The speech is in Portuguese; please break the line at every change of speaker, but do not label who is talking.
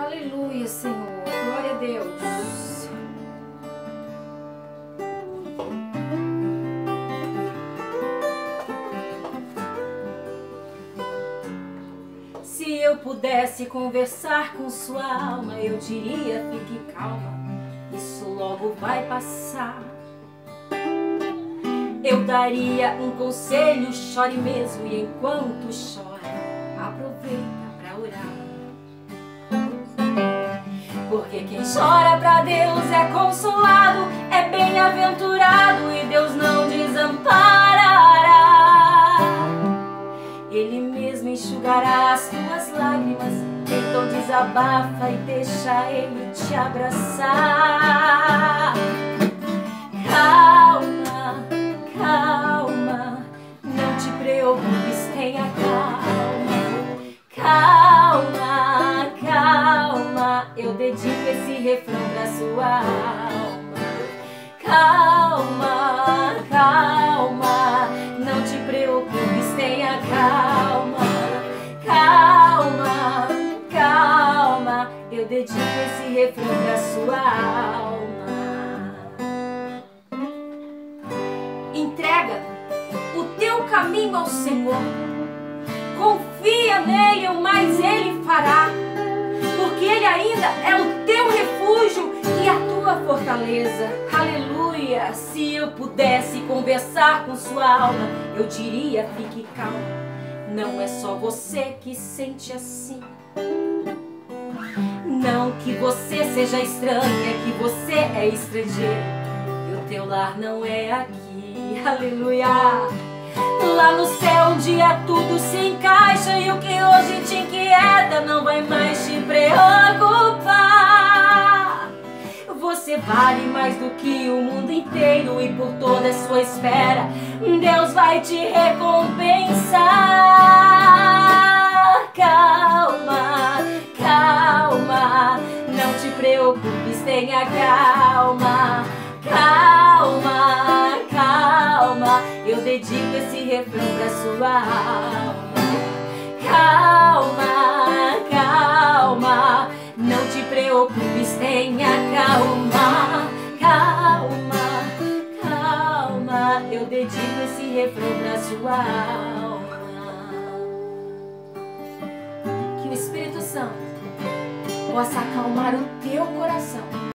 Aleluia, Senhor. Glória a Deus. Se eu pudesse conversar com sua alma, eu diria: fique calma, isso logo vai passar. Eu daria um conselho: chore mesmo, e enquanto chora, aproveita pra orar. Porque quem chora pra Deus é consolado, é bem-aventurado, e Deus não desamparará. Ele mesmo enxugará as tuas lágrimas, então desabafa e deixa Ele te abraçar. Calma, calma, não te preocupes, tenha calma. Calma, calma, eu dedico esse refrão pra sua alma. Calma, calma, não te preocupes, tenha calma. Calma, calma, eu dedico esse refrão pra sua alma. Entrega o teu caminho ao Senhor, confia nele, o mais ele fará, porque ele ainda é o teu refúgio e a tua fortaleza. Aleluia! Se eu pudesse conversar com sua alma, eu diria: fique calma, não é só você que sente assim. Não que você seja estranha, que você é estrangeiro, e o teu lar não é aqui. Aleluia! Lá no céu um dia tudo se encaixa, e o que hoje te inquieta não vai mais te preocupar. Você vale mais do que o mundo inteiro, e por toda a sua espera Deus vai te recompensar. Calma, calma, não te preocupes, tenha calma. Calma, calma, eu dedico esse refrão pra sua alma. Calma, calma, não te preocupes, tenha calma. Calma, calma, eu dedico esse refrão pra sua alma. Que o Espírito Santo possa acalmar o teu coração